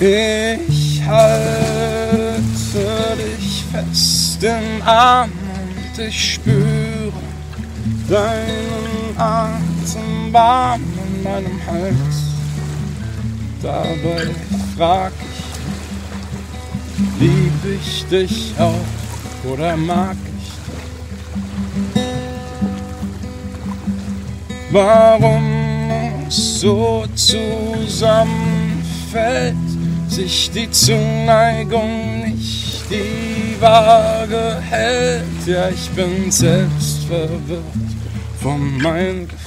Ich halte dich fest im Arm und ich spüre deinen Atem warm in meinem Hals. Dabei frag ich, lieb ich dich auch oder mag ich dich? Warum es so zusammenfällt, sich die Zuneigung nicht die Waage hält. Ja, ich bin selbst verwirrt von meinem Gefühl.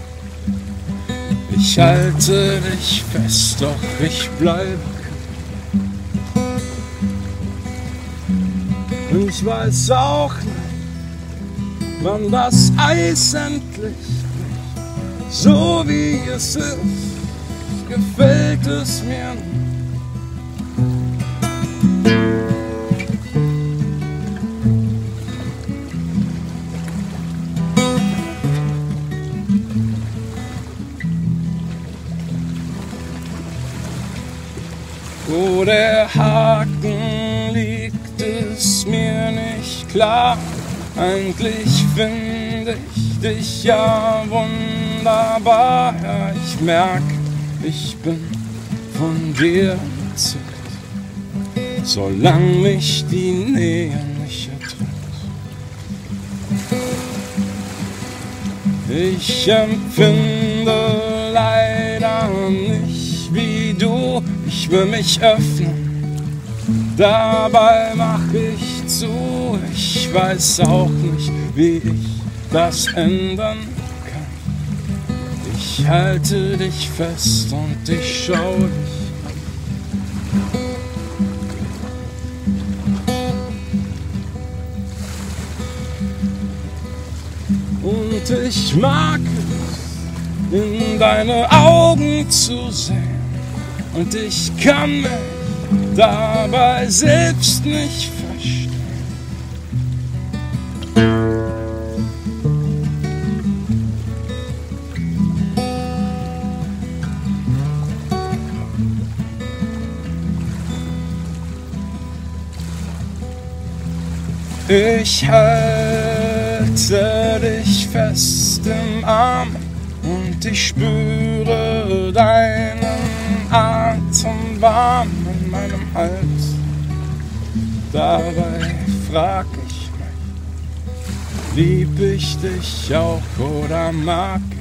Ich halte dich fest, doch ich bleibe. Und ich weiß auch nicht, wann das Eis endlich bricht. So wie es ist, gefällt es mir nicht. Wo der Haken liegt, ist mir nicht klar. Eigentlich finde ich dich ja wunderbar. Ja, ich merke, ich bin von dir entzückt, solange mich die Nähe nicht erdrückt. Ich empfinde leider nicht wie du. Ich will mich öffnen, dabei mach ich zu. Ich weiß auch nicht, wie ich das ändern kann. Ich halte dich fest und ich schau dich an. Und ich mag es, in deine Augen zu sehen. Und ich kann mich dabei selbst nicht verstehen. Ich halte dich fest im Arm und ich spüre deinen Atem warm in meinem Hals. Dabei frag ich mich, lieb ich dich auch oder mag ich